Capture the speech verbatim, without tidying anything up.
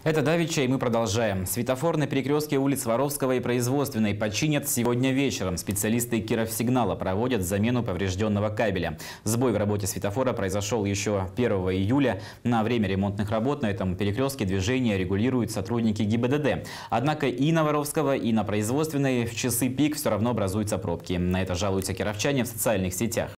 Это давеча, и мы продолжаем. Светофор на перекрестке улиц Воровского и Производственной починят сегодня вечером. Специалисты Кировсигнала проводят замену поврежденного кабеля. Сбой в работе светофора произошел еще первого июля. На время ремонтных работ на этом перекрестке движение регулируют сотрудники ГИБДД. Однако и на Воровского, и на Производственной в часы пик все равно образуются пробки. На это жалуются кировчане в социальных сетях.